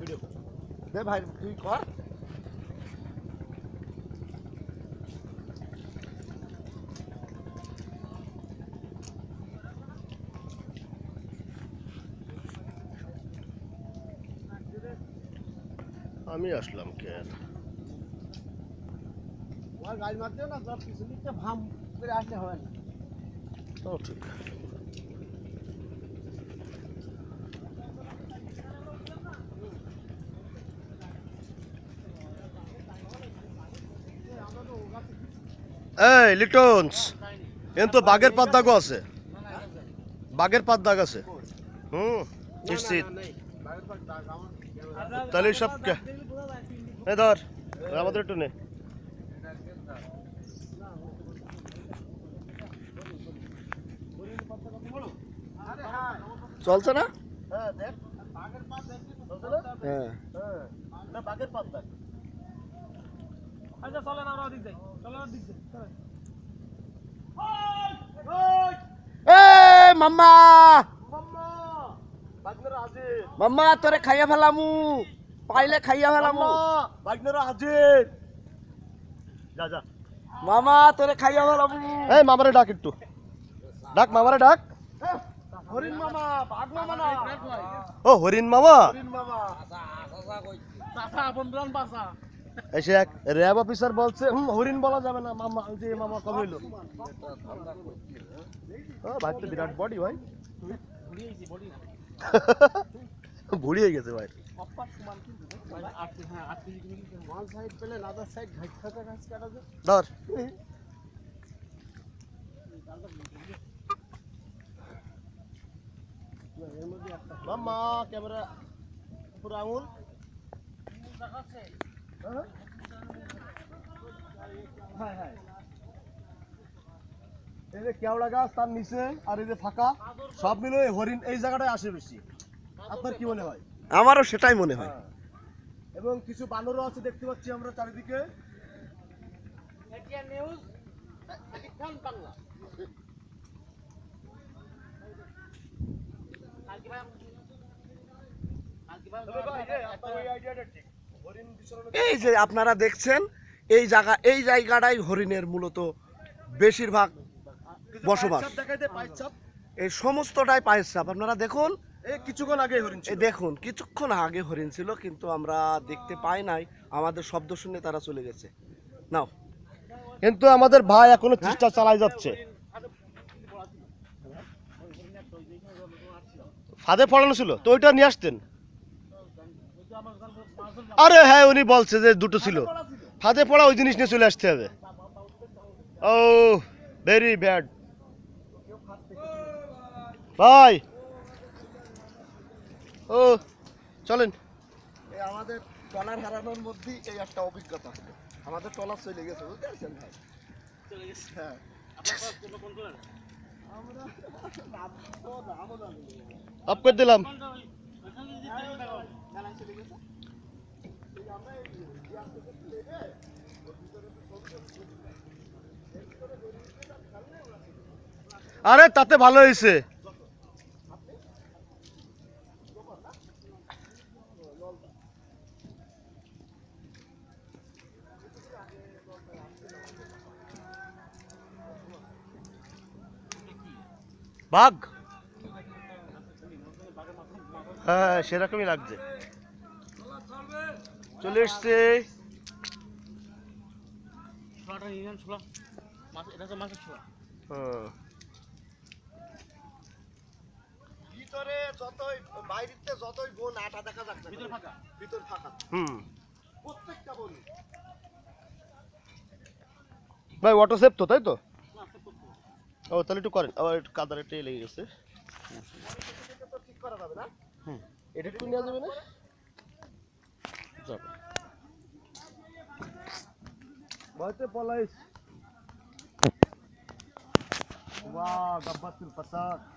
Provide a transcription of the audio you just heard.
দে ভাই তুই কর। আমি আসলাম কেন? গাড়ি মারতে না পিছনে ভাম করে আসলে হয় না। ও ঠিক। এই লিটনস এন তো বাঘের পাত দাগও আছে। বাঘের পাত দাগ আছে। নিশ্চিত। তাহলে সব ধর আমাদের একটু নে। চলছে না? হ্যাঁ দেখ বাঘের পাত দেখ। চলছে না? হ্যাঁ না বাঘের পাত দেখ। আচ্ছা চলেন আমরা ওদিক যাই। চলেন ওদিক যাই। চলেন। মাম্মা মাম্মা তোরে খাইয়া ফেলামু, পাইলে খাইয়া ফেলামু। বাগনেরা হাজির। যা যা মামা তোরে খাইয়া ফেলামু। এই মামারে ডাক একটু ডাক, মামারে ডাক। হরিণ মামা, বাঘ মামা না। ও হরিণ মামা। হরিণ মামা চাচা বন্ধুরান বাসা। এসে এক র্যাব অফিসার বলছে হরিণ বলা যাবে না মামা। যে মামা কম হইলো। ও ভাই তো বিরাট বডি ভাই। ভুড়ি হয়ে গেছে ভাই। ধর মামা ক্যামেরা পুরো আঙুল এই যে কেওড়া গাছ তার নিচে আর এই যে ফাঁকা সব মিলে হরিণ এই জায়গাটায় আসে বেশি। আপনার কি মনে হয়? আমারও সেটাই মনে হয়। এবং কিছু বানরও আছে দেখতে পাচ্ছি আমরা চারিদিকে। এই যে আপনারা দেখছেন এই জায়গাটাই হরিণের মূলত বেশিরভাগ বসবাস। এই সমস্তটাই পায়ের ছাপ। আপনারা দেখুন কিছুক্ষণ আগে হরিণ ছিল। দেখুন কিছুক্ষণ আগে হরিণ ছিল কিন্তু আমরা দেখতে পাই নাই। আমাদের শব্দ শুনে তারা চলে গেছে। নাও কিন্তু আমাদের ভাই এখনো চেষ্টা চালাই যাচ্ছে। ফাঁদে পড়ানো ছিল তো ওইটা নিয়ে আসতেন। আরে হ্যাঁ উনি বলছে যে দুটো ছিল ফাঁদে পড়া, ওই জিনিস নিয়ে চলে আসতে হবে। ও ভেরি ব্যাড ভাই। ও চলেন। এই আমাদের ট্রলার হারানোর মধ্যেই এই একটা অভিজ্ঞতা। আমাদের ট্রলার চলে গেছে বুঝতে পারছেন ভাই। চলে গেছে হ্যাঁ। অফ করে দিলাম। আরে তাতে ভালো হয়েছে। বাঘ হ্যাঁ সেরকমই লাগছে। চলে এসছে ভিতরে যতই বাইরেতে যতই বোন আটা দেখা যাচ্ছে ভিতর ফাঁকা। ভিতর ফাঁকা প্রত্যেকটা বোন ভাই অটো সেফ তো তাই তো? ও তাহলে একটু করেন। আবার একটু কাদার একটু লেগে গেছে। ঠিক করা যাবে না? এটা একটু নেওয়া যাবে না? যাবে ভয়তে পলাইস। ওয়াও গাব্বাতুল ফাসাদ।